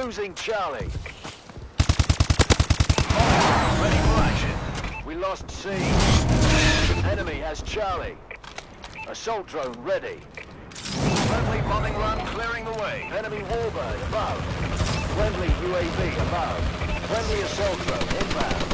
Losing Charlie. Ready for action. We lost C. Enemy has Charlie. Assault drone ready. Friendly bombing run clearing the way. Enemy warbird above. Friendly UAV above. Friendly assault drone inbound.